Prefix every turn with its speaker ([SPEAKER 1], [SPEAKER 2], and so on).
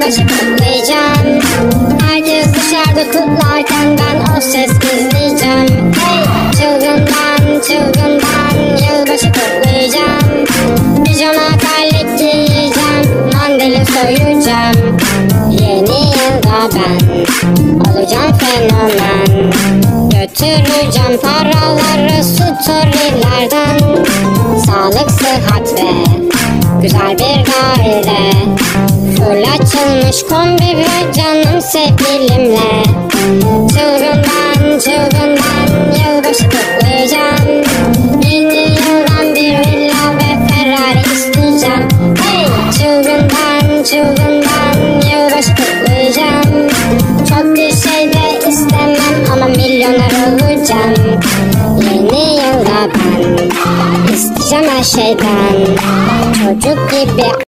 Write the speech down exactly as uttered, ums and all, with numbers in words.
[SPEAKER 1] yılbaşı kutlayacağım. Herkes dışarıda kutlarken ben o ses izleyeceğim. Hey, çılgından çılgından yılbaşı kutlayacağım. Pijama terlik giyeceğim, mandalin soyacağım. Yeni yılda ben olacağım fenomen. Götüreceğim paraları storylerden. Sağlık, sıhhat ve güzel bir daire. Full açılmış kombi ve canım sevgilimle. Çılgından çılgından yılbaşı kutlayacağım. Yeni yıldan bir villa ve Ferrari isteyeceğim. Hey, çılgından çılgından yılbaşı kutlayacağım. Çok bir şey de istemem ama milyoner olacağım. Yeni yılda ben isteyeceğim her şeyden. Çocuk gibi